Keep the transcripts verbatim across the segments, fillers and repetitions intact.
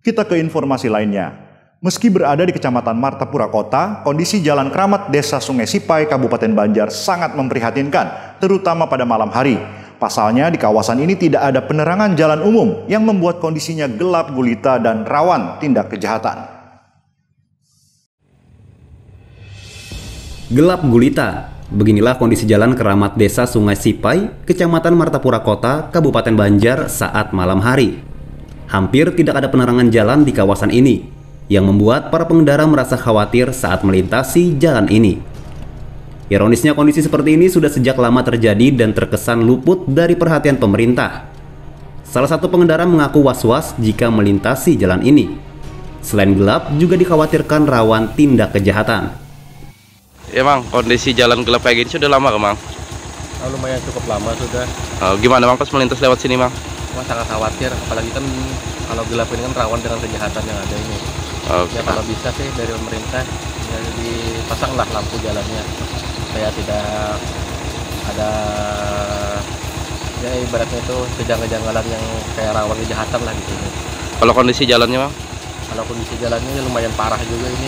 Kita ke informasi lainnya. Meski berada di Kecamatan Martapura Kota, kondisi Jalan Keramat Desa Sungai Sipai, Kabupaten Banjar sangat memprihatinkan, terutama pada malam hari. Pasalnya di kawasan ini tidak ada penerangan jalan umum yang membuat kondisinya gelap gulita dan rawan tindak kejahatan. Gelap gulita, beginilah kondisi Jalan Keramat Desa Sungai Sipai, Kecamatan Martapura Kota, Kabupaten Banjar saat malam hari. Hampir tidak ada penerangan jalan di kawasan ini, yang membuat para pengendara merasa khawatir saat melintasi jalan ini. Ironisnya kondisi seperti ini sudah sejak lama terjadi dan terkesan luput dari perhatian pemerintah. Salah satu pengendara mengaku was-was jika melintasi jalan ini. Selain gelap, juga dikhawatirkan rawan tindak kejahatan. Ya Mang, kondisi jalan gelap kayak gini sudah lama ke Mang? Oh, lumayan cukup lama sudah. Oh, gimana Mang pas melintas lewat sini Mang? Cuma sangat khawatir, apalagi kan kalau gelap ini kan rawan dengan kejahatan yang ada ini. Oke. Ya kalau bisa sih dari pemerintah ya dipasanglah lampu jalannya supaya tidak ada ya ibaratnya itu kejanggalan yang kayak rawan kejahatan lah di sini. Kalau kondisi jalannya Mang? Kalau kondisi jalannya lumayan parah juga ini.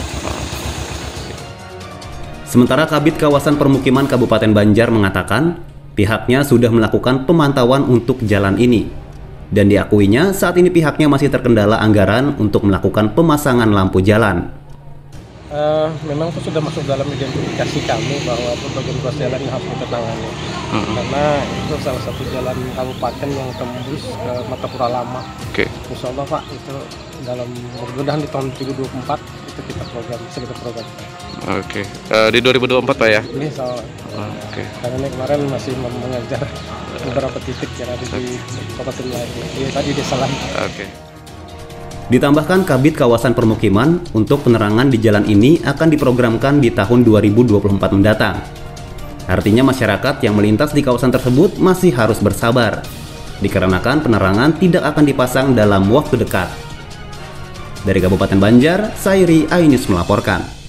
Sementara Kabid Kawasan Permukiman Kabupaten Banjar mengatakan pihaknya sudah melakukan pemantauan untuk jalan ini. Dan diakuinya saat ini pihaknya masih terkendala anggaran untuk melakukan pemasangan lampu jalan. Uh, memang itu sudah masuk dalam identifikasi kami bahwa berbagai ruas jalan yang harus kita tangani. Hmm. Karena itu salah satu jalan kabupaten yang tembus ke Martapura Lama. Oke. Okay. Insya Allah Pak, itu dalam mudah-mudahan di tahun dua ribu dua puluh empat itu kita program, bisa kita program. Oke. Okay. Uh, di dua ribu dua puluh empat Pak ya? Ini soal. Oke. Okay. Karena ini kemarin masih mengajar beberapa titik yang ada di kabupaten lain. Iya tadi di Salam. Oke. Okay. Ditambahkan Kabid Kawasan Permukiman untuk penerangan di jalan ini akan diprogramkan di tahun dua ribu dua puluh empat mendatang. Artinya masyarakat yang melintas di kawasan tersebut masih harus bersabar, dikarenakan penerangan tidak akan dipasang dalam waktu dekat. Dari Kabupaten Banjar, Sairi Ainus melaporkan.